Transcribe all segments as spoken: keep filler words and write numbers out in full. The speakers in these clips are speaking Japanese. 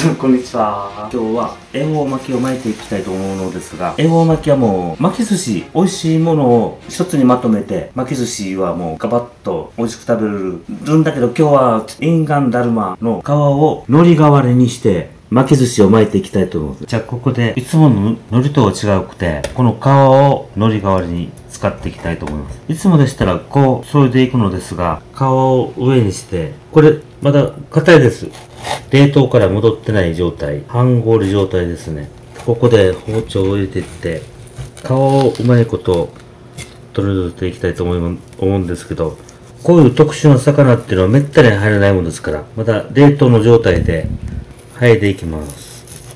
さんこんにちは。今日は恵方巻きを巻いていきたいと思うのですが、恵方巻きはもう巻き寿司、美味しいものを一つにまとめて、巻き寿司はもうガバッと美味しく食べれるんだけど、今日はインガンダルマの皮を海苔代わりにして巻き寿司を巻いていきたいと思います。じゃあここでいつもの海苔とは違うくて、この皮を海苔代わりに使っていきたいと思います。いつもでしたらこう添えていくのですが、皮を上にして、これまだ硬いです。冷凍から戻ってない状態、半氷状態ですね。ここで包丁を入れていって皮をうまいこと取り除いていきたいと思い思うんですけど、こういう特殊な魚っていうのはめったに入らないものですから、また冷凍の状態で剥いでいきます。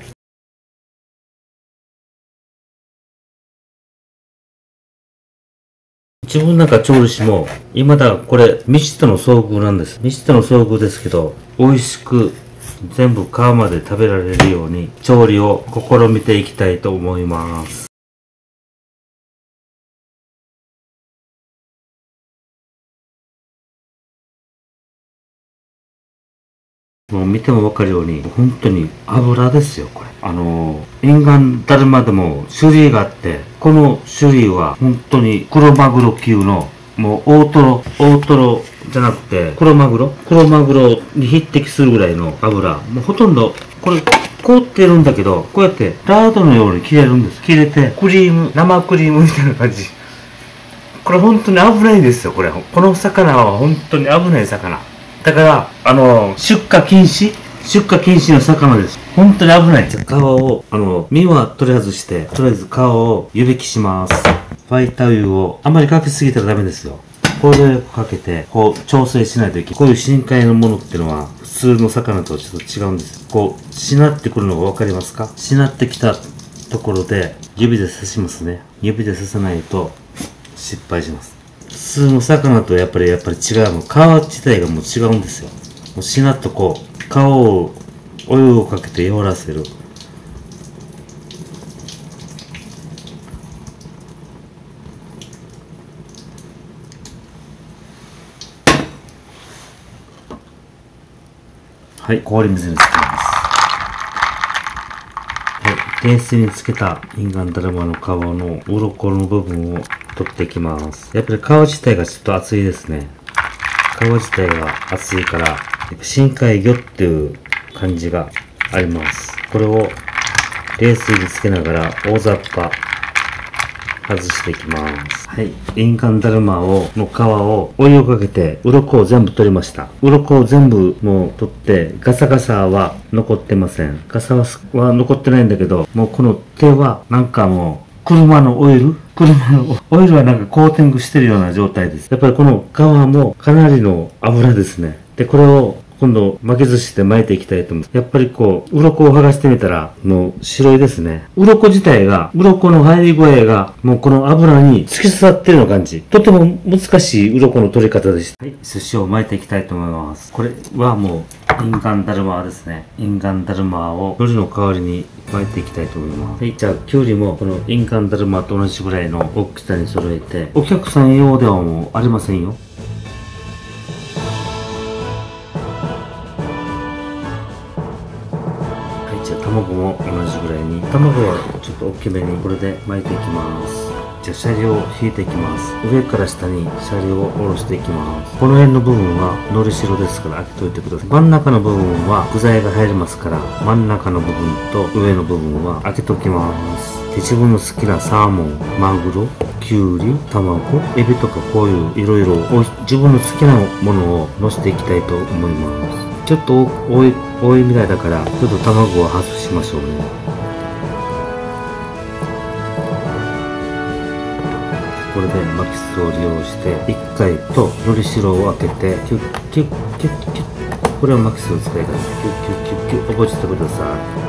自分なんか調理師も未だこれ未知との遭遇なんです。未知との遭遇ですけど、美味しく全部皮まで食べられるように調理を試みていきたいと思います。もう見てもわかるように本当に油ですよ。これあのインガンダルマでも種類があって、この種類は本当に黒マグロ級のもう大トロ大トロじゃなくて黒マグロ黒マグロに匹敵するぐらいの油、もうほとんどこれ凍ってるんだけど、こうやってラードのように切れるんです。切れてクリーム生クリームみたいな感じ。これ本当に危ないですよ。これこの魚は本当に危ない魚だから、あの出荷禁止出荷禁止の魚です。本当に危ない。じゃあ皮をあの身は取り外して、とりあえず皮を湯引きします。沸いたお湯をあんまりかけすぎたらダメですよ。これでかけてこう調整しないといけない。こういう深海のものっていうのは普通の魚とちょっと違うんです。こうしなってくるのが分かりますか？しなってきたところで指で刺しますね。指で刺さないと失敗します。普通の魚とやっぱりやっぱり違うの。皮自体がもう違うんですよ。もうしなっとこう皮をお湯をかけて弱らせる。はい、氷水につけます。はい、冷水につけたインガンダルマの皮の鱗の部分を取っていきます。やっぱり皮自体がちょっと厚いですね。皮自体が厚いから深海魚っていう感じがあります。これを冷水につけながら大雑把外していきます。はい、インガンダルマをの皮をお湯をかけて鱗を全部取りました。鱗を全部もう取ってガサガサは残ってません。ガサは残ってないんだけど、もうこの手はなんかもう車のオイル車のオイルはなんかコーティングしてるような状態です。やっぱりこの皮もかなりの油ですね。で、これを今度巻き寿司で巻いていきたいと思います。やっぱりこう、鱗を剥がしてみたら、もう白いですね。鱗自体が、鱗の入り具合が、もうこの油に突き刺さってるような感じ。とても難しい鱗の取り方でした。はい、寿司を巻いていきたいと思います。これはもう、インガンダルマですね。インガンダルマを海苔の代わりに巻いていきたいと思います。はい、じゃあ、きゅうりもこのインガンダルマと同じぐらいの大きさに揃えて、お客さん用ではもうありませんよ。じゃあ卵も同じぐらいに、卵はちょっと大きめにこれで巻いていきます。じゃあシャリを引いていきます。上から下にシャリを下ろしていきます。この辺の部分はのりしろですから開けといてください。真ん中の部分は具材が入りますから、真ん中の部分と上の部分は開けときます。で、自分の好きなサーモン、マグロ、きゅうり、卵、エビとかこういういろいろ自分の好きなものをのせていきたいと思います。ちょっと多い、多いみたいだから、ちょっと卵を外しましょうね。これで巻きすを利用して、いっかいとのりしろを開けて、キュッキュッキュッキュッ。これは巻きすの使い方。キュッキュッキュッキュッ。覚えててください。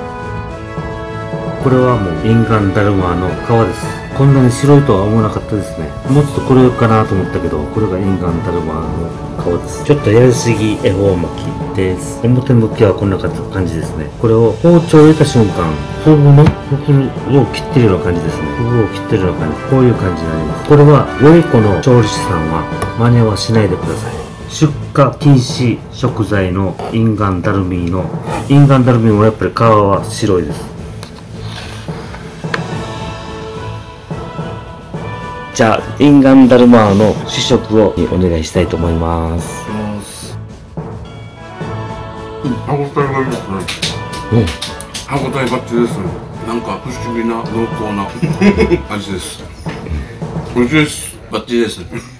これはもうインガンダルマの皮です。こんなに白いとは思わなかったですね。もうちょっとこれかなと思ったけど、これがインガンダルマの皮です。ちょっとやりすぎ恵方巻きです。表向きはこんな感じですね。これを包丁を入れた瞬間、フグのフグを切ってるような感じですね。フグを切ってるような感じ。こういう感じになります。これは良い子の調理師さんは真似はしないでください。 出荷禁止食材のインガンダルミーのインガンダルミーもやっぱり皮は白いです。じゃあインガンダルマーの試食をお願いしたいと思います。 うん、歯ごたえがいいですね。うん、歯ごたえバッチリですね。なんか不思議な濃厚な味です。美味しいです。バッチリです。